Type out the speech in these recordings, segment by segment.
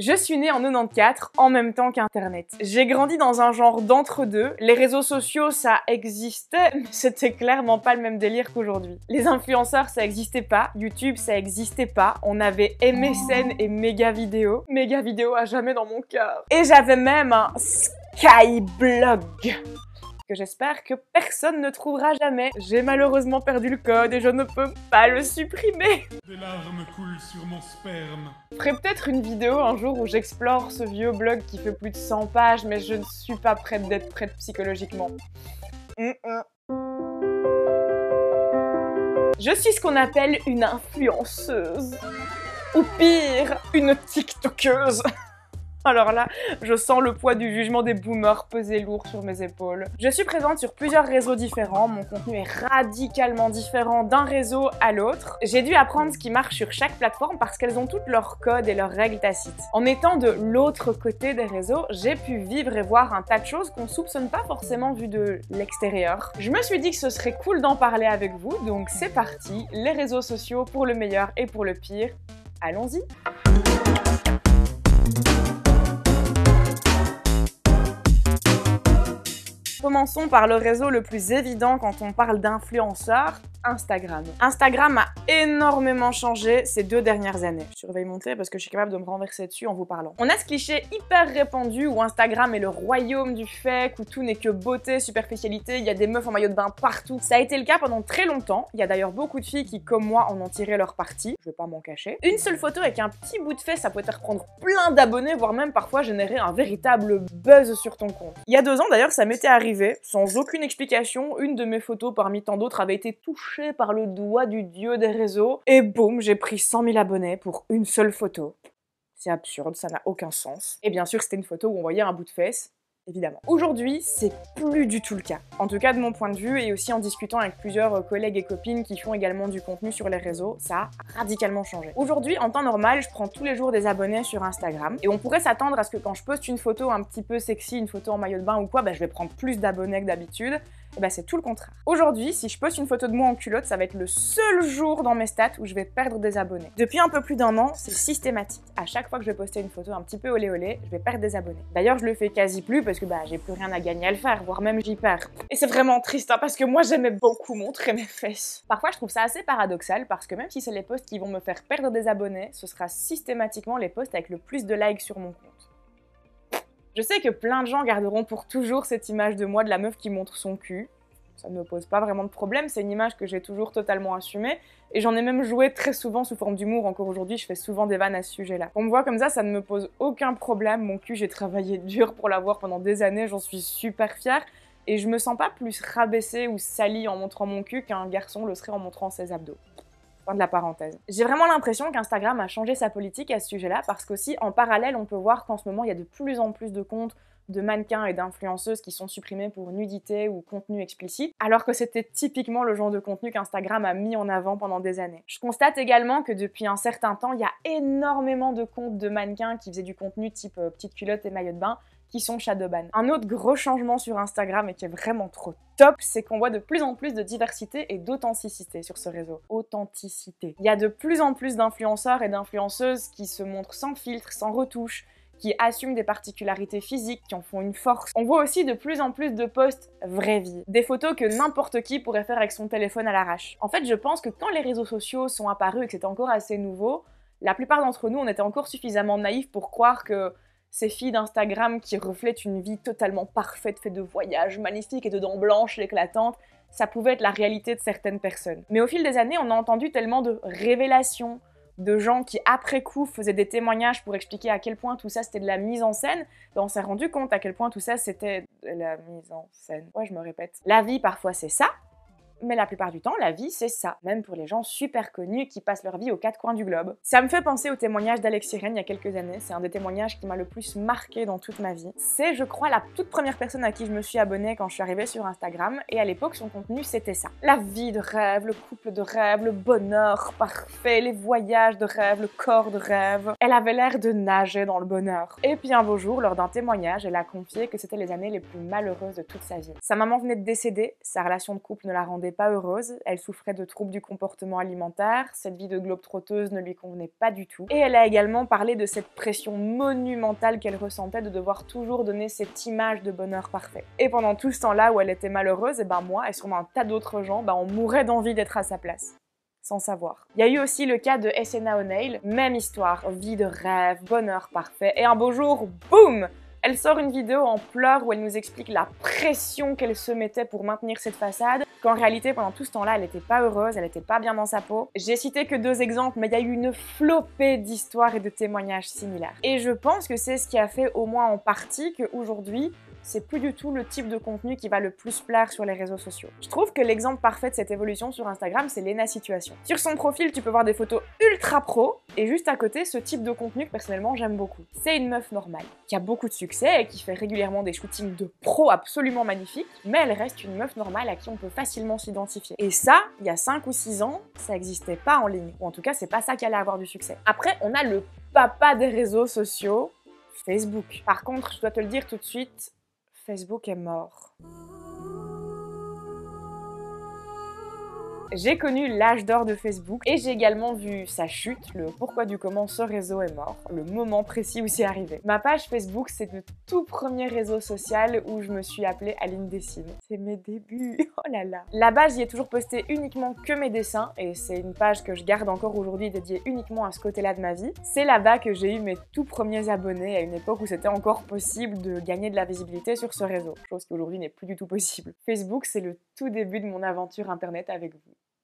Je suis née en 94, en même temps qu'Internet. J'ai grandi dans un genre d'entre-deux. Les réseaux sociaux, ça existait, mais c'était clairement pas le même délire qu'aujourd'hui. Les influenceurs, ça existait pas. YouTube, ça existait pas. On avait MSN et Megavideo. Megavideo à jamais dans mon cœur. Et j'avais même un Skyblog que j'espère que personne ne trouvera jamais. J'ai malheureusement perdu le code et je ne peux pas le supprimer. Des larmes coulent sur mon sperme. Je ferai peut-être une vidéo un jour où j'explore ce vieux blog qui fait plus de 100 pages, mais je ne suis pas prête d'être prête psychologiquement. Je suis ce qu'on appelle une influenceuse. Ou pire, une tiktokeuse. Alors là, je sens le poids du jugement des boomers peser lourd sur mes épaules. Je suis présente sur plusieurs réseaux différents, mon contenu est radicalement différent d'un réseau à l'autre. J'ai dû apprendre ce qui marche sur chaque plateforme parce qu'elles ont toutes leurs codes et leurs règles tacites. En étant de l'autre côté des réseaux, j'ai pu vivre et voir un tas de choses qu'on ne soupçonne pas forcément vu de l'extérieur. Je me suis dit que ce serait cool d'en parler avec vous, donc c'est parti, les réseaux sociaux pour le meilleur et pour le pire. Allons-y! Commençons par le réseau le plus évident quand on parle d'influenceurs, Instagram. Instagram a énormément changé ces 2 dernières années. Je surveille mon thé parce que je suis capable de me renverser dessus en vous parlant. On a ce cliché hyper répandu où Instagram est le royaume du fake, où tout n'est que beauté, superficialité, il y a des meufs en maillot de bain partout. Ça a été le cas pendant très longtemps. Il y a d'ailleurs beaucoup de filles qui, comme moi, en ont tiré leur parti. Je vais pas m'en cacher. Une seule photo avec un petit bout de fesse, ça peut te reprendre plein d'abonnés, voire même parfois générer un véritable buzz sur ton compte. Il y a 2 ans d'ailleurs, ça m'était arrivé, sans aucune explication, une de mes photos parmi tant d'autres avait été touchée par le doigt du dieu des réseaux, et boum, j'ai pris 100 000 abonnés pour une seule photo. C'est absurde, ça n'a aucun sens. Et bien sûr, c'était une photo où on voyait un bout de fesse, évidemment. Aujourd'hui, c'est plus du tout le cas. En tout cas, de mon point de vue, et aussi en discutant avec plusieurs collègues et copines qui font également du contenu sur les réseaux, ça a radicalement changé. Aujourd'hui, en temps normal, je prends tous les jours des abonnés sur Instagram, et on pourrait s'attendre à ce que quand je poste une photo un petit peu sexy, une photo en maillot de bain ou quoi, je vais prendre plus d'abonnés que d'habitude. Et c'est tout le contraire. Aujourd'hui, si je poste une photo de moi en culotte, ça va être le seul jour dans mes stats où je vais perdre des abonnés. Depuis un peu plus d'1 an, c'est systématique. À chaque fois que je vais poster une photo un petit peu olé olé, je vais perdre des abonnés. D'ailleurs, je le fais quasi plus parce que j'ai plus rien à gagner à le faire, voire même j'y perds. Et c'est vraiment triste parce que moi j'aimais beaucoup montrer mes fesses. Parfois, je trouve ça assez paradoxal parce que même si c'est les posts qui vont me faire perdre des abonnés, ce sera systématiquement les posts avec le plus de likes sur mon compte. Je sais que plein de gens garderont pour toujours cette image de moi de la meuf qui montre son cul. Ça ne me pose pas vraiment de problème, c'est une image que j'ai toujours totalement assumée et j'en ai même joué très souvent sous forme d'humour. Encore aujourd'hui, je fais souvent des vannes à ce sujet-là. On me voit comme ça ne me pose aucun problème. Mon cul, j'ai travaillé dur pour l'avoir pendant des années, j'en suis super fière et je me sens pas plus rabaissée ou salie en montrant mon cul qu'un garçon le serait en montrant ses abdos. Fin de la parenthèse. J'ai vraiment l'impression qu'Instagram a changé sa politique à ce sujet-là parce qu'aussi, en parallèle, on peut voir qu'en ce moment, il y a de plus en plus de comptes de mannequins et d'influenceuses qui sont supprimés pour nudité ou contenu explicite, alors que c'était typiquement le genre de contenu qu'Instagram a mis en avant pendant des années. Je constate également que depuis un certain temps, il y a énormément de comptes de mannequins qui faisaient du contenu type petite culotte et maillot de bain, qui sont shadowban. Un autre gros changement sur Instagram et qui est vraiment trop top, c'est qu'on voit de plus en plus de diversité et d'authenticité sur ce réseau. Authenticité. Il y a de plus en plus d'influenceurs et d'influenceuses qui se montrent sans filtre, sans retouche, qui assument des particularités physiques, qui en font une force. On voit aussi de plus en plus de posts vraie vie. Des photos que n'importe qui pourrait faire avec son téléphone à l'arrache. En fait, je pense que quand les réseaux sociaux sont apparus et que c'était encore assez nouveau, la plupart d'entre nous, on était encore suffisamment naïfs pour croire que ces filles d'Instagram qui reflètent une vie totalement parfaite, faite de voyages magnifiques et de dents blanches éclatantes, ça pouvait être la réalité de certaines personnes. Mais au fil des années, on a entendu tellement de révélations, de gens qui après coup faisaient des témoignages pour expliquer à quel point tout ça c'était de la mise en scène, on s'est rendu compte à quel point tout ça c'était de la mise en scène. Ouais, je me répète. La vie parfois c'est ça, mais la plupart du temps, la vie, c'est ça. Même pour les gens super connus qui passent leur vie aux 4 coins du globe. Ça me fait penser au témoignage d'Alex Irène il y a quelques années. C'est un des témoignages qui m'a le plus marqué dans toute ma vie. C'est, je crois, la toute première personne à qui je me suis abonnée quand je suis arrivée sur Instagram. Et à l'époque, son contenu, c'était ça. La vie de rêve, le couple de rêve, le bonheur parfait, les voyages de rêve, le corps de rêve. Elle avait l'air de nager dans le bonheur. Et puis un beau jour, lors d'un témoignage, elle a confié que c'était les années les plus malheureuses de toute sa vie. Sa maman venait de décéder, sa relation de couple ne la rendait n'allait pas heureuse, elle souffrait de troubles du comportement alimentaire, cette vie de globe-trotteuse ne lui convenait pas du tout. Et elle a également parlé de cette pression monumentale qu'elle ressentait de devoir toujours donner cette image de bonheur parfait. Et pendant tout ce temps-là où elle était malheureuse, et ben moi et sûrement un tas d'autres gens, on mourait d'envie d'être à sa place. Sans savoir. Il y a eu aussi le cas de SNA O'Neill, même histoire, vie de rêve, bonheur parfait, et un beau jour, boum! Elle sort une vidéo en pleurs où elle nous explique la pression qu'elle se mettait pour maintenir cette façade, qu'en réalité pendant tout ce temps-là elle n'était pas heureuse, elle n'était pas bien dans sa peau. J'ai cité que 2 exemples, mais il y a eu une flopée d'histoires et de témoignages similaires. Et je pense que c'est ce qui a fait au moins en partie qu'aujourd'hui, c'est plus du tout le type de contenu qui va le plus plaire sur les réseaux sociaux. Je trouve que l'exemple parfait de cette évolution sur Instagram, c'est Lena Situation. Sur son profil, tu peux voir des photos ultra pro, et juste à côté, ce type de contenu que personnellement j'aime beaucoup. C'est une meuf normale, qui a beaucoup de succès et qui fait régulièrement des shootings de pro absolument magnifiques, mais elle reste une meuf normale à qui on peut facilement s'identifier. Et ça, il y a 5 ou 6 ans, ça n'existait pas en ligne, ou en tout cas, c'est pas ça qui allait avoir du succès. Après, on a le papa des réseaux sociaux, Facebook. Par contre, je dois te le dire tout de suite, Facebook est mort. J'ai connu l'âge d'or de Facebook et j'ai également vu sa chute, le pourquoi du comment ce réseau est mort, le moment précis où c'est arrivé. Ma page Facebook, c'est le tout premier réseau social où je me suis appelée Aline Dessine. C'est mes débuts, oh là là. Là-bas, j'y ai toujours posté uniquement que mes dessins et c'est une page que je garde encore aujourd'hui dédiée uniquement à ce côté-là de ma vie. C'est là-bas que j'ai eu mes tout premiers abonnés à une époque où c'était encore possible de gagner de la visibilité sur ce réseau, chose qui aujourd'hui n'est plus du tout possible. Facebook, c'est le tout début de mon aventure internet avec vous.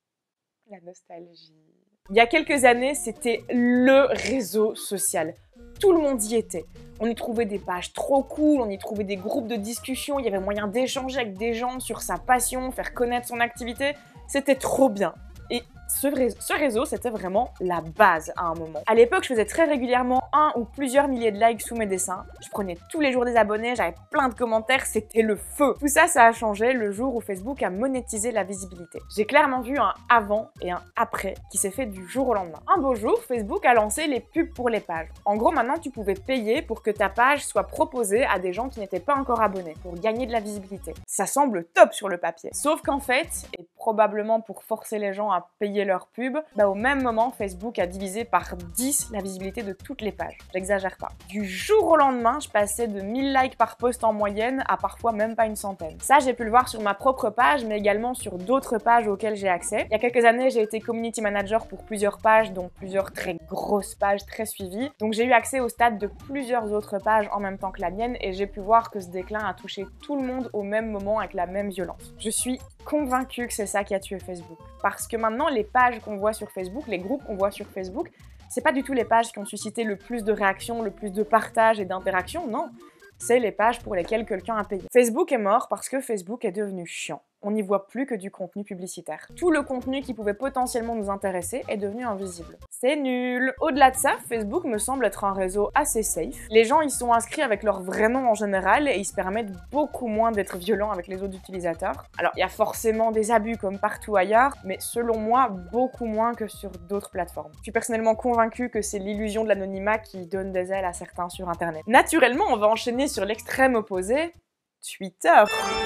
La nostalgie. Il y a quelques années, c'était le réseau social. Tout le monde y était. On y trouvait des pages trop cool, on y trouvait des groupes de discussion, il y avait moyen d'échanger avec des gens sur sa passion, faire connaître son activité. C'était trop bien. Et ce réseau, c'était vraiment la base à un moment. À l'époque, je faisais très régulièrement 1 ou plusieurs milliers de likes sous mes dessins. Je prenais tous les jours des abonnés, j'avais plein de commentaires, c'était le feu. Tout ça, ça a changé le jour où Facebook a monétisé la visibilité. J'ai clairement vu un avant et un après qui s'est fait du jour au lendemain. Un beau jour, Facebook a lancé les pubs pour les pages. En gros, maintenant, tu pouvais payer pour que ta page soit proposée à des gens qui n'étaient pas encore abonnés, pour gagner de la visibilité. Ça semble top sur le papier. Sauf qu'en fait, et probablement pour forcer les gens à payer leur pub, au même moment, Facebook a divisé par 10 la visibilité de toutes les pages. J'exagère pas. Du jour au lendemain, je passais de 1000 likes par post en moyenne à parfois même pas une centaine. Ça, j'ai pu le voir sur ma propre page, mais également sur d'autres pages auxquelles j'ai accès. Il y a quelques années, j'ai été community manager pour plusieurs pages, dont plusieurs très grosses pages très suivies. Donc j'ai eu accès au stade de plusieurs autres pages en même temps que la mienne et j'ai pu voir que ce déclin a touché tout le monde au même moment avec la même violence. Je suis convaincue que c'est ça qui a tué Facebook. Parce que maintenant, les pages qu'on voit sur Facebook, les groupes qu'on voit sur Facebook, c'est pas du tout les pages qui ont suscité le plus de réactions, le plus de partages et d'interactions, non. C'est les pages pour lesquelles quelqu'un a payé. Facebook est mort parce que Facebook est devenu chiant. On n'y voit plus que du contenu publicitaire. Tout le contenu qui pouvait potentiellement nous intéresser est devenu invisible. C'est nul. Au-delà de ça, Facebook me semble être un réseau assez safe. Les gens y sont inscrits avec leur vrai nom en général et ils se permettent beaucoup moins d'être violents avec les autres utilisateurs. Alors, il y a forcément des abus comme partout ailleurs, mais selon moi, beaucoup moins que sur d'autres plateformes. Je suis personnellement convaincue que c'est l'illusion de l'anonymat qui donne des ailes à certains sur Internet. Naturellement, on va enchaîner sur l'extrême opposé, Twitter.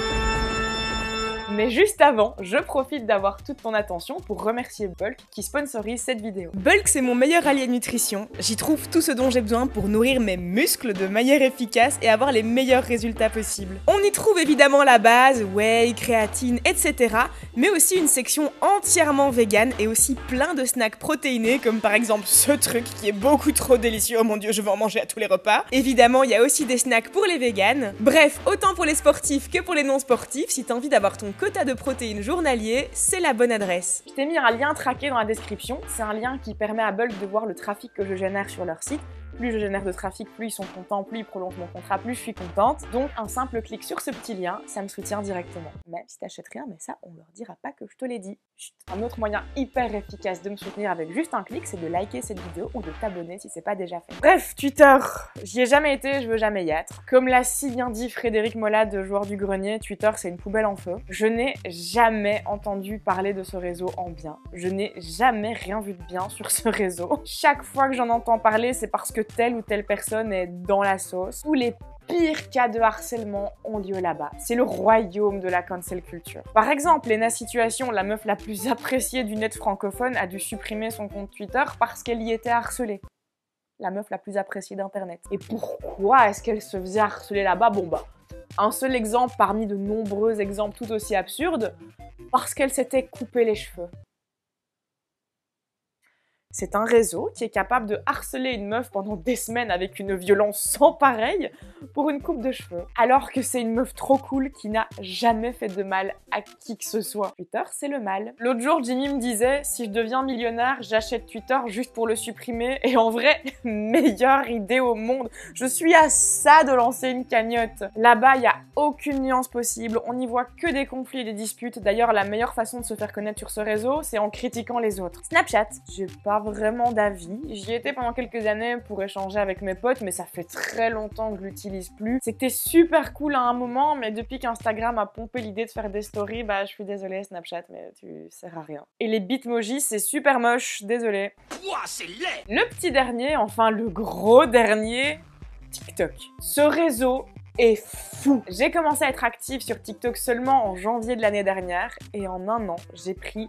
Mais juste avant, je profite d'avoir toute ton attention pour remercier Bulk qui sponsorise cette vidéo. Bulk, c'est mon meilleur allié nutrition. J'y trouve tout ce dont j'ai besoin pour nourrir mes muscles de manière efficace et avoir les meilleurs résultats possibles. On y trouve évidemment la base, whey, créatine, etc. mais aussi une section entièrement vegan et aussi plein de snacks protéinés comme par exemple ce truc qui est beaucoup trop délicieux. Oh mon dieu, je vais en manger à tous les repas. Évidemment, il y a aussi des snacks pour les véganes. Bref, autant pour les sportifs que pour les non sportifs, si t'as envie d'avoir ton quota de protéines journalier, c'est la bonne adresse. Je t'ai mis un lien traqué dans la description, c'est un lien qui permet à Bulk de voir le trafic que je génère sur leur site. Plus je génère de trafic, plus ils sont contents, plus ils prolongent mon contrat, plus je suis contente. Donc un simple clic sur ce petit lien, ça me soutient directement. Même si t'achètes rien, mais ça, on leur dira pas que je te l'ai dit. Chut. Un autre moyen hyper efficace de me soutenir avec juste un clic, c'est de liker cette vidéo ou de t'abonner si c'est pas déjà fait. Bref, Twitter, j'y ai jamais été, je veux jamais y être. Comme l'a si bien dit Frédéric Mollade, joueur du grenier, Twitter c'est une poubelle en feu. Je n'ai jamais entendu parler de ce réseau en bien. Je n'ai jamais rien vu de bien sur ce réseau. Chaque fois que j'en entends parler, c'est parce que telle ou telle personne est dans la sauce, ou les pires cas de harcèlement ont lieu là-bas. C'est le royaume de la cancel culture. Par exemple, Lena Situation, la meuf la plus appréciée du net francophone, a dû supprimer son compte Twitter parce qu'elle y était harcelée. La meuf la plus appréciée d'internet. Et pourquoi est-ce qu'elle se faisait harceler là-bas? Bon bah, un seul exemple parmi de nombreux exemples tout aussi absurdes, parce qu'elle s'était coupé les cheveux. C'est un réseau qui est capable de harceler une meuf pendant des semaines avec une violence sans pareille pour une coupe de cheveux. Alors que c'est une meuf trop cool qui n'a jamais fait de mal à qui que ce soit. Twitter, c'est le mal. L'autre jour, Jimmy me disait, si je deviens millionnaire, j'achète Twitter juste pour le supprimer. Et en vrai, meilleure idée au monde. Je suis à ça de lancer une cagnotte. Là-bas, il n'y a aucune nuance possible. On n'y voit que des conflits et des disputes. D'ailleurs, la meilleure façon de se faire connaître sur ce réseau, c'est en critiquant les autres. Snapchat, j'ai pas vraiment d'avis. J'y étais pendant quelques années pour échanger avec mes potes, mais ça fait très longtemps que je l'utilise plus. C'était super cool à un moment, mais depuis qu'Instagram a pompé l'idée de faire des stories, bah je suis désolée Snapchat, mais tu sers à rien. Et les bitmojis, c'est super moche, désolée. Ouah, c'est laid! Le petit dernier, enfin le gros dernier, TikTok. Ce réseau est fou. J'ai commencé à être active sur TikTok seulement en janvier de l'année dernière, et en un an, j'ai pris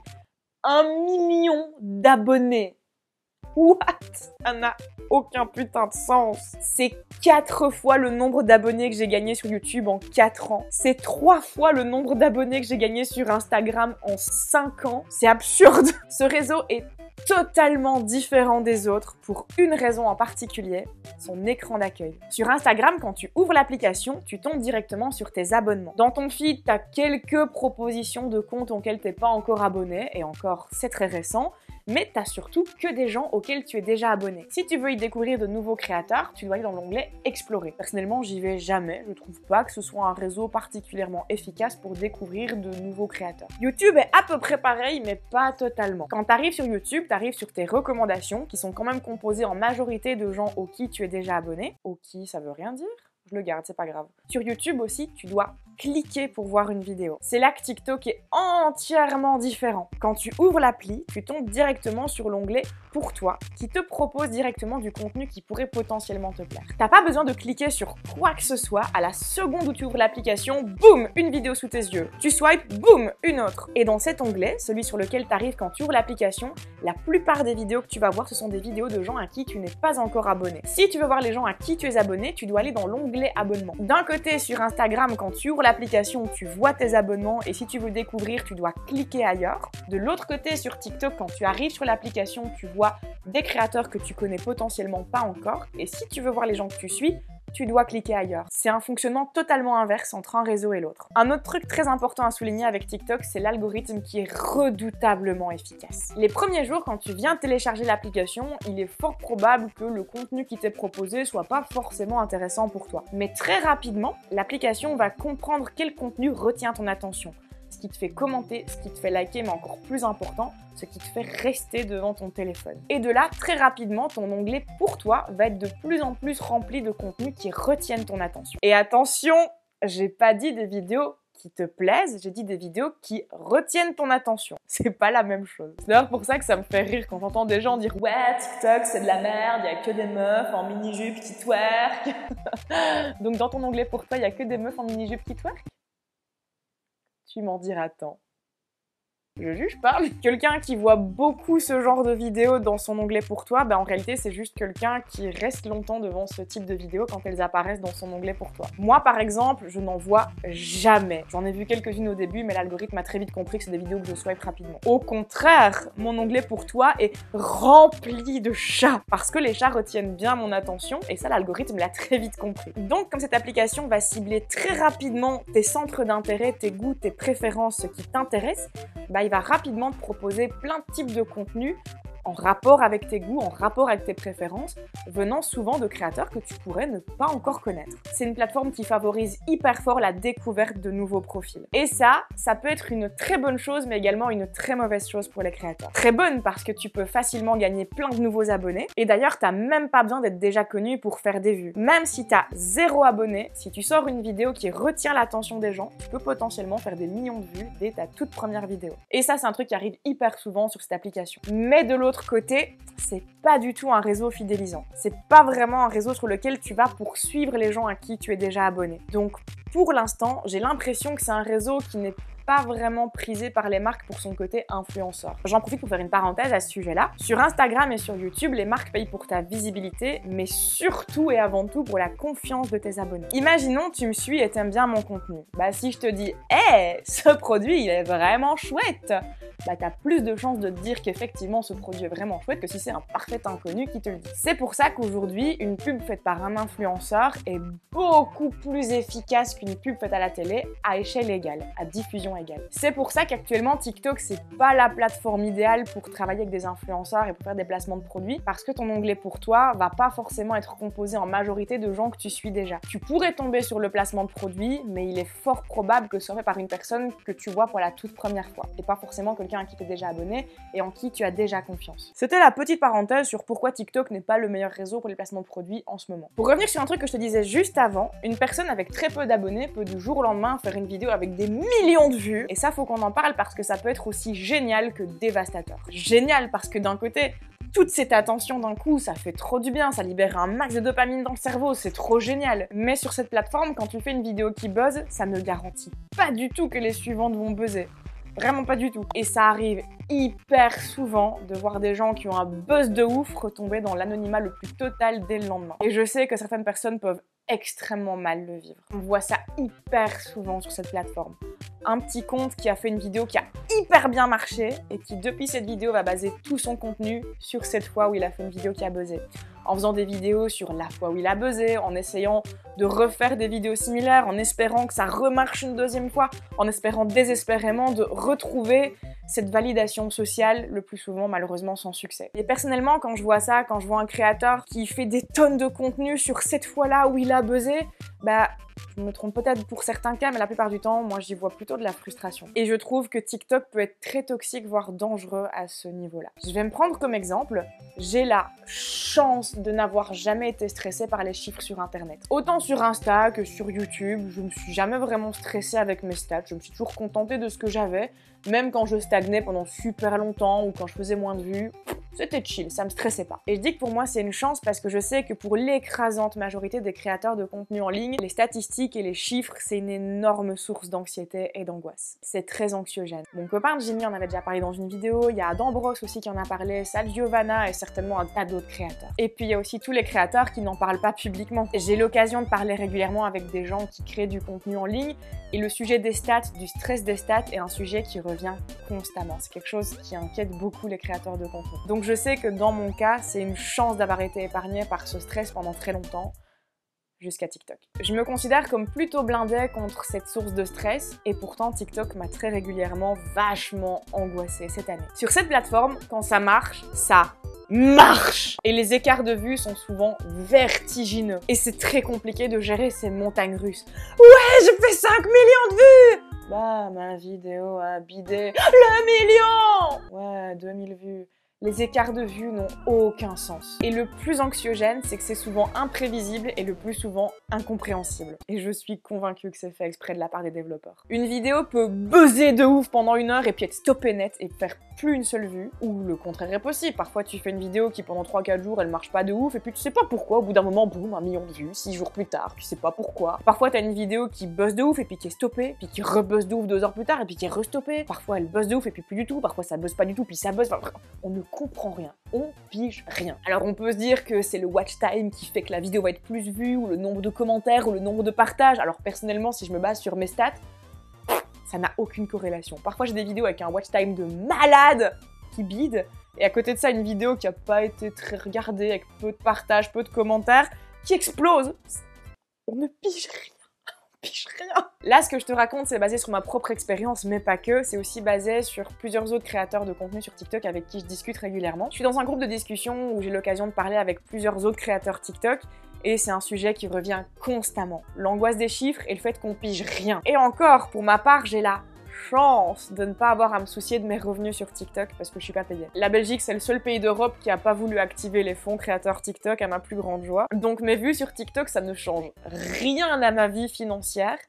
1 million d'abonnés. What? Ça n'a aucun putain de sens. C'est 4 fois le nombre d'abonnés que j'ai gagné sur YouTube en 4 ans. C'est 3 fois le nombre d'abonnés que j'ai gagné sur Instagram en 5 ans. C'est absurde. Ce réseau est totalement différent des autres pour une raison en particulier, son écran d'accueil. Sur Instagram, quand tu ouvres l'application, tu tombes directement sur tes abonnements. Dans ton feed, t'as quelques propositions de comptes auxquels t'es pas encore abonné, et encore, c'est très récent, mais t'as surtout que des gens auxquels tu es déjà abonné. Si tu veux y découvrir de nouveaux créateurs, tu dois aller dans l'onglet Explorer. Personnellement, j'y vais jamais, je trouve pas que ce soit un réseau particulièrement efficace pour découvrir de nouveaux créateurs. YouTube est à peu près pareil, mais pas totalement. Quand t'arrives sur YouTube, t'arrives sur tes recommandations, qui sont quand même composées en majorité de gens auxquels tu es déjà abonné. Auxquels, ça veut rien dire. Je le garde, c'est pas grave. Sur YouTube aussi, tu dois cliquer pour voir une vidéo. C'est là que TikTok est entièrement différent. Quand tu ouvres l'appli, tu tombes directement sur l'onglet Pour toi, qui te propose directement du contenu qui pourrait potentiellement te plaire. T'as pas besoin de cliquer sur quoi que ce soit. À la seconde où tu ouvres l'application, boum, une vidéo sous tes yeux. Tu swipes, boum, une autre. Et dans cet onglet, celui sur lequel tu arrives quand tu ouvres l'application, la plupart des vidéos que tu vas voir, ce sont des vidéos de gens à qui tu n'es pas encore abonné. Si tu veux voir les gens à qui tu es abonné, tu dois aller dans l'onglet abonnement. D'un côté, sur Instagram, quand tu ouvres l'application, tu vois tes abonnements, et si tu veux découvrir, tu dois cliquer ailleurs. De l'autre côté, sur TikTok, quand tu arrives sur l'application, tu vois des créateurs que tu connais potentiellement pas encore, et si tu veux voir les gens que tu suis, tu dois cliquer ailleurs. C'est un fonctionnement totalement inverse entre un réseau et l'autre. Un autre truc très important à souligner avec TikTok, c'est l'algorithme qui est redoutablement efficace. Les premiers jours, quand tu viens télécharger l'application, il est fort probable que le contenu qui t'est proposé soit pas forcément intéressant pour toi. Mais très rapidement, l'application va comprendre quel contenu retient ton attention. Ce qui te fait commenter, ce qui te fait liker, mais encore plus important, ce qui te fait rester devant ton téléphone. Et de là, très rapidement, ton onglet Pour toi va être de plus en plus rempli de contenus qui retiennent ton attention. Et attention, j'ai pas dit des vidéos qui te plaisent, j'ai dit des vidéos qui retiennent ton attention. C'est pas la même chose. C'est d'ailleurs pour ça que ça me fait rire quand j'entends des gens dire « Ouais, TikTok, c'est de la merde, il y a que des meufs en mini-jupe qui twerk. » Donc dans ton onglet Pour toi, il y a que des meufs en mini-jupe qui twerk? Tu m'en diras tant. Je juge pas. Quelqu'un qui voit beaucoup ce genre de vidéos dans son onglet Pour toi, en réalité c'est juste quelqu'un qui reste longtemps devant ce type de vidéos quand elles apparaissent dans son onglet Pour toi. Moi par exemple, je n'en vois jamais. J'en ai vu quelques-unes au début, mais l'algorithme a très vite compris que c'est des vidéos que je swipe rapidement. Au contraire, mon onglet Pour toi est rempli de chats, parce que les chats retiennent bien mon attention, et ça l'algorithme l'a très vite compris. Donc comme cette application va cibler très rapidement tes centres d'intérêt, tes goûts, tes préférences, ce qui t'intéresse, il va rapidement te proposer plein de types de contenus en rapport avec tes goûts, en rapport avec tes préférences, venant souvent de créateurs que tu pourrais ne pas encore connaître. C'est une plateforme qui favorise hyper fort la découverte de nouveaux profils. Et ça peut être une très bonne chose, mais également une très mauvaise chose pour les créateurs. Très bonne parce que tu peux facilement gagner plein de nouveaux abonnés, et d'ailleurs t'as même pas besoin d'être déjà connu pour faire des vues. Même si t'as 0 abonnés, si tu sors une vidéo qui retient l'attention des gens, tu peux potentiellement faire des millions de vues dès ta toute première vidéo. Et ça c'est un truc qui arrive hyper souvent sur cette application. Mais de l'autre l'autre côté, c'est pas du tout un réseau fidélisant. C'est pas vraiment un réseau sur lequel tu vas poursuivre les gens à qui tu es déjà abonné. Donc pour l'instant, j'ai l'impression que c'est un réseau qui n'est pas vraiment prisé par les marques pour son côté influenceur. J'en profite pour faire une parenthèse à ce sujet-là. Sur Instagram et sur YouTube, les marques payent pour ta visibilité, mais surtout et avant tout pour la confiance de tes abonnés. Imaginons tu me suis et t'aimes bien mon contenu. Bah si je te dis « Hey, ce produit il est vraiment chouette !» bah t'as plus de chances de te dire qu'effectivement ce produit est vraiment chouette que si c'est un parfait inconnu qui te le dit. C'est pour ça qu'aujourd'hui, une pub faite par un influenceur est beaucoup plus efficace qu'une pub faite à la télé à échelle égale, à diffusion égale. C'est pour ça qu'actuellement TikTok c'est pas la plateforme idéale pour travailler avec des influenceurs et pour faire des placements de produits parce que ton onglet pour toi va pas forcément être composé en majorité de gens que tu suis déjà. Tu pourrais tomber sur le placement de produits, mais il est fort probable que ce soit fait par une personne que tu vois pour la toute première fois et pas forcément quelqu'un à qui tu es déjà abonné et en qui tu as déjà confiance. C'était la petite parenthèse sur pourquoi TikTok n'est pas le meilleur réseau pour les placements de produits en ce moment. Pour revenir sur un truc que je te disais juste avant, une personne avec très peu d'abonnés peut du jour au lendemain faire une vidéo avec des millions de vues et ça faut qu'on en parle parce que ça peut être aussi génial que dévastateur. Génial parce que d'un côté, toute cette attention d'un coup, ça fait trop du bien, ça libère un max de dopamine dans le cerveau, c'est trop génial. Mais sur cette plateforme, quand tu fais une vidéo qui buzz, ça ne garantit pas du tout que les suivantes vont buzzer. Vraiment pas du tout. Et ça arrive hyper souvent de voir des gens qui ont un buzz de ouf retomber dans l'anonymat le plus total dès le lendemain. Et je sais que certaines personnes peuvent extrêmement mal le vivre. On voit ça hyper souvent sur cette plateforme. Un petit compte qui a fait une vidéo qui a hyper bien marché et qui depuis cette vidéo va baser tout son contenu sur cette fois où il a fait une vidéo qui a buzzé. En faisant des vidéos sur la fois où il a buzzé, en essayant de refaire des vidéos similaires, en espérant que ça remarche une deuxième fois, en espérant désespérément de retrouver cette validation sociale, le plus souvent malheureusement sans succès. Et personnellement, quand je vois ça, quand je vois un créateur qui fait des tonnes de contenu sur cette fois-là où il a buzzé, bah je me trompe peut-être pour certains cas, mais la plupart du temps, moi j'y vois plutôt de la frustration. Et je trouve que TikTok peut être très toxique, voire dangereux à ce niveau-là. Je vais me prendre comme exemple, j'ai la chance de n'avoir jamais été stressée par les chiffres sur internet. Autant sur Insta que sur YouTube, je me suis jamais vraiment stressée avec mes stats, je me suis toujours contentée de ce que j'avais, même quand je stagnais pendant super longtemps ou quand je faisais moins de vues. C'était chill, ça me stressait pas. Et je dis que pour moi c'est une chance parce que je sais que pour l'écrasante majorité des créateurs de contenu en ligne, les statistiques et les chiffres c'est une énorme source d'anxiété et d'angoisse. C'est très anxiogène. Mon copain Jimmy en avait déjà parlé dans une vidéo, il y a Adam Bros aussi qui en a parlé, Sal Giovanna et certainement un tas d'autres créateurs. Et puis il y a aussi tous les créateurs qui n'en parlent pas publiquement. J'ai l'occasion de parler régulièrement avec des gens qui créent du contenu en ligne et le sujet des stats, du stress des stats est un sujet qui revient constamment. C'est quelque chose qui inquiète beaucoup les créateurs de contenu. Donc je sais que dans mon cas, c'est une chance d'avoir été épargnée par ce stress pendant très longtemps, jusqu'à TikTok. Je me considère comme plutôt blindée contre cette source de stress, et pourtant TikTok m'a très régulièrement vachement angoissée cette année. Sur cette plateforme, quand ça marche, ça marche! Et les écarts de vues sont souvent vertigineux. Et c'est très compliqué de gérer ces montagnes russes. Ouais, j'ai fait 5 millions de vues! Bah, ma vidéo a bidé le million! Ouais, 2000 vues. Les écarts de vues n'ont aucun sens. Et le plus anxiogène, c'est que c'est souvent imprévisible et le plus souvent incompréhensible. Et je suis convaincue que c'est fait exprès de la part des développeurs. Une vidéo peut buzzer de ouf pendant 1 heure et puis être stoppée net et faire plus une seule vue, ou le contraire est possible. Parfois tu fais une vidéo qui pendant 3-4 jours elle marche pas de ouf et puis tu sais pas pourquoi, au bout d'un moment boum, 1 million de vues, 6 jours plus tard, tu sais pas pourquoi. Parfois t'as une vidéo qui buzz de ouf et puis qui est stoppée, puis qui rebuzz de ouf 2 heures plus tard et puis qui est restoppée. Parfois elle buzz de ouf et puis plus du tout, parfois ça buzz pas du tout puis ça buzz, enfin, on ne comprend rien, on pige rien. Alors on peut se dire que c'est le watch time qui fait que la vidéo va être plus vue, ou le nombre de commentaires, ou le nombre de partages. Alors personnellement si je me base sur mes stats, ça n'a aucune corrélation. Parfois j'ai des vidéos avec un watch time de malade qui bide, et à côté de ça une vidéo qui a pas été très regardée, avec peu de partages, peu de commentaires, qui explose. On ne pige rien. On pige rien. Là, ce que je te raconte, c'est basé sur ma propre expérience, mais pas que. C'est aussi basé sur plusieurs autres créateurs de contenu sur TikTok avec qui je discute régulièrement. Je suis dans un groupe de discussion où j'ai l'occasion de parler avec plusieurs autres créateurs TikTok, et c'est un sujet qui revient constamment. L'angoisse des chiffres et le fait qu'on pige rien. Et encore, pour ma part, j'ai la chance de ne pas avoir à me soucier de mes revenus sur TikTok parce que je suis pas payée. La Belgique, c'est le seul pays d'Europe qui a pas voulu activer les fonds créateurs TikTok, à ma plus grande joie. Donc mes vues sur TikTok, ça ne change rien à ma vie financière,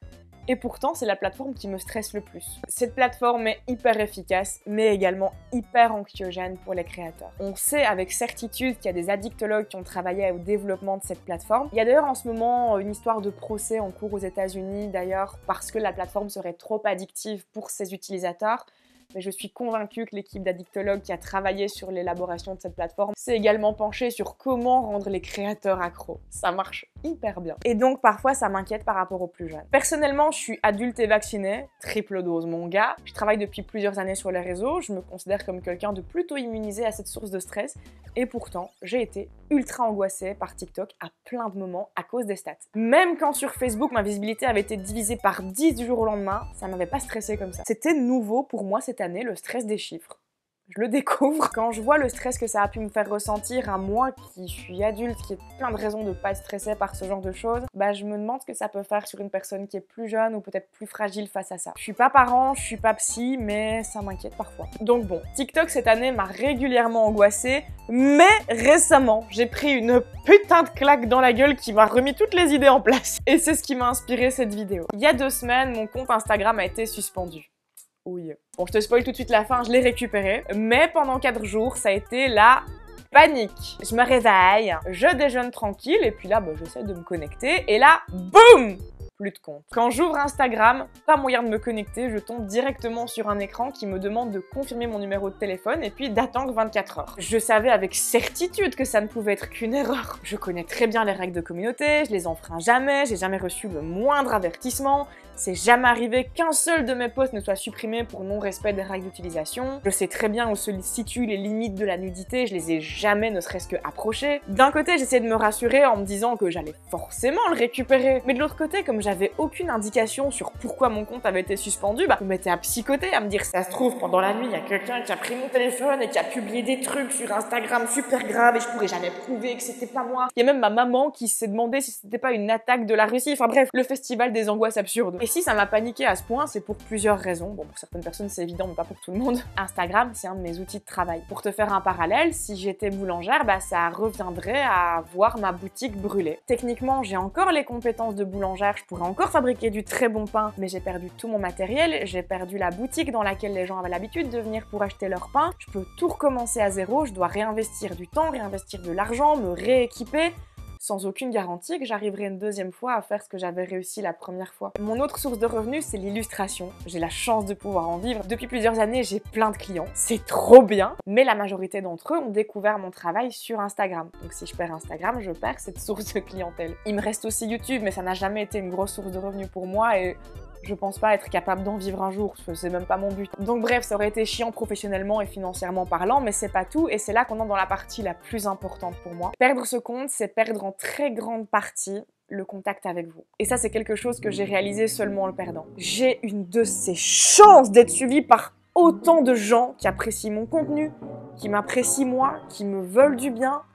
Et pourtant, c'est la plateforme qui me stresse le plus. Cette plateforme est hyper efficace, mais également hyper anxiogène pour les créateurs. On sait avec certitude qu'il y a des addictologues qui ont travaillé au développement de cette plateforme. Il y a d'ailleurs en ce moment une histoire de procès en cours aux États-Unis, d'ailleurs, parce que la plateforme serait trop addictive pour ses utilisateurs. Mais je suis convaincue que l'équipe d'addictologues qui a travaillé sur l'élaboration de cette plateforme s'est également penchée sur comment rendre les créateurs accros. Ça marche hyper bien. Et donc parfois ça m'inquiète par rapport aux plus jeunes. Personnellement, je suis adulte et vaccinée, triple dose mon gars. Je travaille depuis plusieurs années sur les réseaux, je me considère comme quelqu'un de plutôt immunisé à cette source de stress. Et pourtant, j'ai été ultra angoissée par TikTok à plein de moments à cause des stats. Même quand sur Facebook, ma visibilité avait été divisée par 10 du jour au lendemain, ça m'avait pas stressé comme ça. C'était nouveau pour moi cette année, le stress des chiffres. Je le découvre. Quand je vois le stress que ça a pu me faire ressentir à moi qui suis adulte, qui ai plein de raisons de ne pas être stressée par ce genre de choses, bah je me demande ce que ça peut faire sur une personne qui est plus jeune ou peut-être plus fragile face à ça. Je suis pas parent, je suis pas psy, mais ça m'inquiète parfois. Donc bon, TikTok cette année m'a régulièrement angoissée, mais récemment, j'ai pris une putain de claque dans la gueule qui m'a remis toutes les idées en place. Et c'est ce qui m'a inspiré cette vidéo. Il y a 2 semaines, mon compte Instagram a été suspendu. Oui. Bon, je te spoil tout de suite la fin, je l'ai récupéré. Mais pendant 4 jours, ça a été la panique. Je me réveille, je déjeune tranquille, et puis là, bah, j'essaie de me connecter, et là, boum! Plus de compte. Quand j'ouvre Instagram, pas moyen de me connecter, je tombe directement sur un écran qui me demande de confirmer mon numéro de téléphone et puis d'attendre 24 heures. Je savais avec certitude que ça ne pouvait être qu'une erreur. Je connais très bien les règles de communauté, je les enfreins jamais, j'ai jamais reçu le moindre avertissement, c'est jamais arrivé qu'un seul de mes posts ne soit supprimé pour non-respect des règles d'utilisation. Je sais très bien où se situent les limites de la nudité, je les ai jamais ne serait-ce que approchées. D'un côté, j'essayais de me rassurer en me disant que j'allais forcément le récupérer, mais de l'autre côté, comme j'avais aucune indication sur pourquoi mon compte avait été suspendu, bah je me mettais à psychoter, à me dire ça se trouve pendant la nuit, il y a quelqu'un qui a pris mon téléphone et qui a publié des trucs sur Instagram super graves et je pourrais jamais prouver que c'était pas moi. Il y a même ma maman qui s'est demandé si c'était pas une attaque de la Russie, enfin bref, le festival des angoisses absurdes. Et si ça m'a paniqué à ce point, c'est pour plusieurs raisons. Bon, pour certaines personnes c'est évident, mais pas pour tout le monde. Instagram, c'est un de mes outils de travail. Pour te faire un parallèle, si j'étais boulangère, bah ça reviendrait à voir ma boutique brûler. Techniquement, j'ai encore les compétences de boulangère, je pourrais encore fabriquer du très bon pain, mais j'ai perdu tout mon matériel, j'ai perdu la boutique dans laquelle les gens avaient l'habitude de venir pour acheter leur pain, je peux tout recommencer à zéro, je dois réinvestir du temps, réinvestir de l'argent, me rééquiper, sans aucune garantie que j'arriverai une deuxième fois à faire ce que j'avais réussi la première fois. Mon autre source de revenus, c'est l'illustration. J'ai la chance de pouvoir en vivre. Depuis plusieurs années, j'ai plein de clients. C'est trop bien, mais la majorité d'entre eux ont découvert mon travail sur Instagram. Donc si je perds Instagram, je perds cette source de clientèle. Il me reste aussi YouTube, mais ça n'a jamais été une grosse source de revenus pour moi et je pense pas être capable d'en vivre un jour, c'est même pas mon but. Donc bref, ça aurait été chiant professionnellement et financièrement parlant, mais c'est pas tout, et c'est là qu'on entre dans la partie la plus importante pour moi. Perdre ce compte, c'est perdre en très grande partie le contact avec vous. Et ça, c'est quelque chose que j'ai réalisé seulement en le perdant. J'ai une de ces chances d'être suivie par autant de gens qui apprécient mon contenu, qui m'apprécient moi, qui me veulent du bien.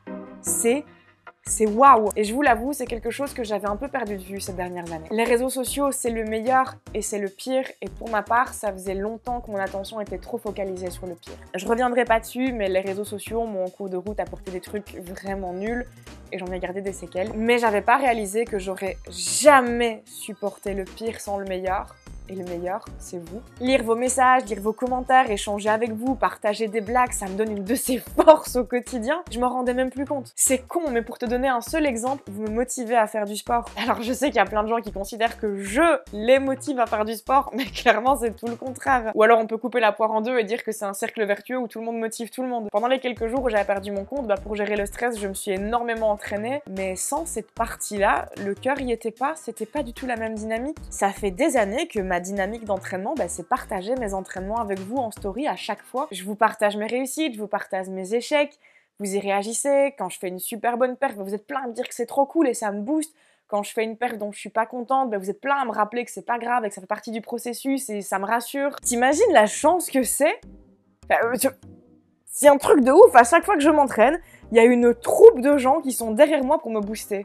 C'est waouh! Et je vous l'avoue, c'est quelque chose que j'avais un peu perdu de vue ces dernières années. Les réseaux sociaux, c'est le meilleur et c'est le pire. Et pour ma part, ça faisait longtemps que mon attention était trop focalisée sur le pire. Je reviendrai pas dessus, mais les réseaux sociaux m'ont en cours de route apporté des trucs vraiment nuls et j'en ai gardé des séquelles. Mais j'avais pas réalisé que j'aurais jamais supporté le pire sans le meilleur. Et le meilleur, c'est vous. Lire vos messages, lire vos commentaires, échanger avec vous, partager des blagues, ça me donne une de ces forces au quotidien. Je m'en rendais même plus compte. C'est con, mais pour te donner un seul exemple, vous me motivez à faire du sport. Alors je sais qu'il y a plein de gens qui considèrent que je les motive à faire du sport, mais clairement c'est tout le contraire. Ou alors on peut couper la poire en deux et dire que c'est un cercle vertueux où tout le monde motive tout le monde. Pendant les quelques jours où j'avais perdu mon compte, pour gérer le stress, je me suis énormément entraînée, mais sans cette partie-là, le cœur y était pas, c'était pas du tout la même dynamique. Ça fait des années que ma dynamique d'entraînement, c'est partager mes entraînements avec vous en story à chaque fois. Je vous partage mes réussites, je vous partage mes échecs, vous y réagissez. Quand je fais une super bonne perf, vous êtes plein à me dire que c'est trop cool et ça me booste. Quand je fais une perf dont je suis pas contente, vous êtes plein à me rappeler que c'est pas grave et que ça fait partie du processus et ça me rassure. T'imagines la chance que c'est? C'est un truc de ouf, à chaque fois que je m'entraîne, Il y a une troupe de gens qui sont derrière moi pour me booster.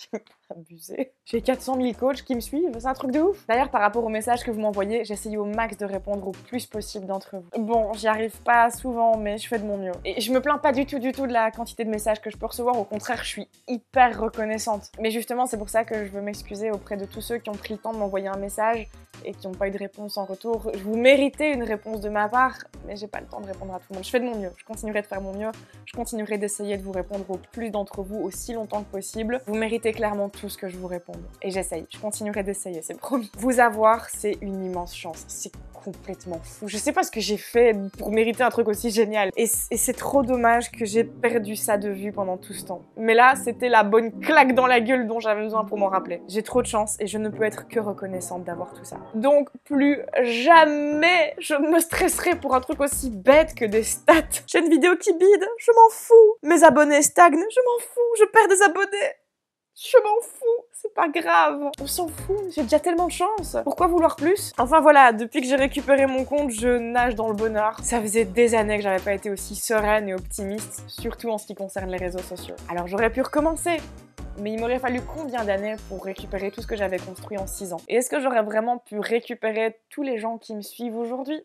Abusé. J'ai 400 000 coachs qui me suivent, c'est un truc de ouf. D'ailleurs, par rapport aux messages que vous m'envoyez, j'essaye au max de répondre au plus possible d'entre vous. Bon, j'y arrive pas souvent, mais je fais de mon mieux. Et je me plains pas du tout de la quantité de messages que je peux recevoir. Au contraire, je suis hyper reconnaissante. Mais justement, c'est pour ça que je veux m'excuser auprès de tous ceux qui ont pris le temps de m'envoyer un message et qui n'ont pas eu de réponse en retour. Vous méritez une réponse de ma part, mais j'ai pas le temps de répondre à tout le monde. Je fais de mon mieux. Je continuerai de faire mon mieux. Je continuerai d'essayer de vous répondre au plus d'entre vous aussi longtemps que possible. Vous méritez clairement tout ce que je vous réponde. Et j'essaye. Je continuerai d'essayer, c'est promis. Vous avoir, c'est une immense chance. C'est complètement fou. Je sais pas ce que j'ai fait pour mériter un truc aussi génial. Et c'est trop dommage que j'ai perdu ça de vue pendant tout ce temps. Mais là, c'était la bonne claque dans la gueule dont j'avais besoin pour m'en rappeler. J'ai trop de chance et je ne peux être que reconnaissante d'avoir tout ça. Donc, plus jamais je ne me stresserai pour un truc aussi bête que des stats. J'ai une vidéo qui bide, je m'en fous. Mes abonnés stagnent, je m'en fous. Je perds des abonnés. Je m'en fous, c'est pas grave. On s'en fout, j'ai déjà tellement de chance. Pourquoi vouloir plus? Enfin voilà, depuis que j'ai récupéré mon compte, je nage dans le bonheur. Ça faisait des années que j'avais pas été aussi sereine et optimiste, surtout en ce qui concerne les réseaux sociaux. Alors j'aurais pu recommencer, mais il m'aurait fallu combien d'années pour récupérer tout ce que j'avais construit en 6 ans? Et est-ce que j'aurais vraiment pu récupérer tous les gens qui me suivent aujourd'hui?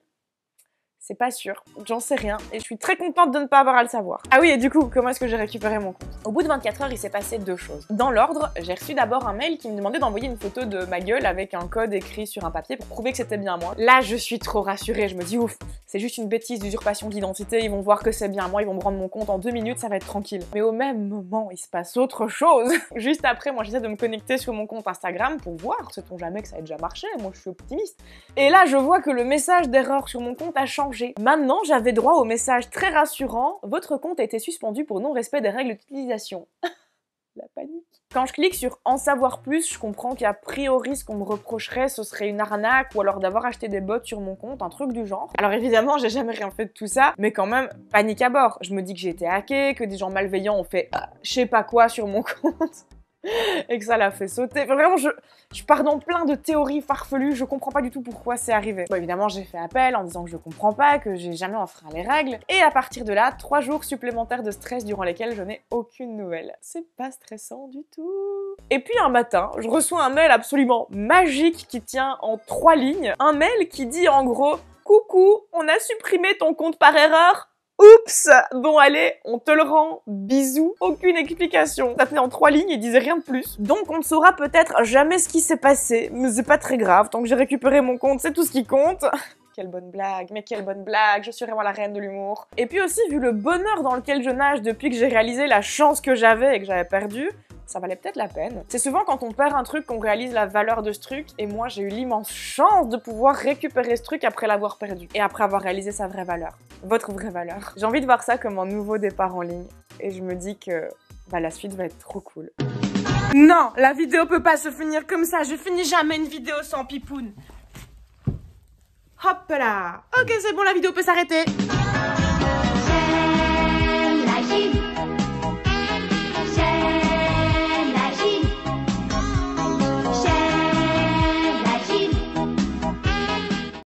C'est pas sûr, j'en sais rien, et je suis très contente de ne pas avoir à le savoir. Ah oui, et du coup, comment est-ce que j'ai récupéré mon compte? Au bout de 24 heures, il s'est passé 2 choses. Dans l'ordre, j'ai reçu d'abord un mail qui me demandait d'envoyer une photo de ma gueule avec un code écrit sur un papier pour prouver que c'était bien moi. Là, je suis trop rassurée, je me dis ouf, c'est juste une bêtise d'usurpation d'identité, ils vont voir que c'est bien moi, ils vont me rendre mon compte en 2 minutes, ça va être tranquille. Mais au même moment, il se passe autre chose. Juste après, moi j'essaie de me connecter sur mon compte Instagram pour voir, sait-on jamais que ça a déjà marché, moi je suis optimiste. Et là, je vois que le message d'erreur sur mon compte a changé. Maintenant, j'avais droit au message très rassurant « Votre compte a été suspendu pour non-respect des règles d'utilisation. » La panique. Quand je clique sur « En savoir plus », je comprends qu'a priori ce qu'on me reprocherait, ce serait une arnaque ou alors d'avoir acheté des bots sur mon compte, un truc du genre. Alors évidemment, j'ai jamais rien fait de tout ça, mais quand même, panique à bord. Je me dis que j'ai été hackée, que des gens malveillants ont fait je sais pas quoi sur mon compte. Et que ça l'a fait sauter. Enfin, vraiment, je pars dans plein de théories farfelues, je comprends pas du tout pourquoi c'est arrivé. Bon, évidemment, j'ai fait appel en disant que je comprends pas, que j'ai jamais enfreint les règles. Et à partir de là, 3 jours supplémentaires de stress durant lesquels je n'ai aucune nouvelle. C'est pas stressant du tout. Et puis un matin, je reçois un mail absolument magique qui tient en 3 lignes. Un mail qui dit en gros « Coucou, on a supprimé ton compte par erreur. Oups! Bon allez, on te le rend, bisous. » Aucune explication. Ça tenait en 3 lignes et disait rien de plus. Donc on ne saura peut-être jamais ce qui s'est passé, mais c'est pas très grave, tant que j'ai récupéré mon compte, c'est tout ce qui compte. Quelle bonne blague, mais quelle bonne blague, je suis vraiment la reine de l'humour. Et puis aussi, vu le bonheur dans lequel je nage depuis que j'ai réalisé la chance que j'avais et que j'avais perdu, ça valait peut-être la peine. C'est souvent quand on perd un truc qu'on réalise la valeur de ce truc, et moi j'ai eu l'immense chance de pouvoir récupérer ce truc après l'avoir perdu, et après avoir réalisé sa vraie valeur. Votre vraie valeur. J'ai envie de voir ça comme un nouveau départ en ligne, et je me dis que la suite va être trop cool. Non, la vidéo peut pas se finir comme ça, je finis jamais une vidéo sans pipoune. Hop là. Ok, c'est bon, la vidéo peut s'arrêter.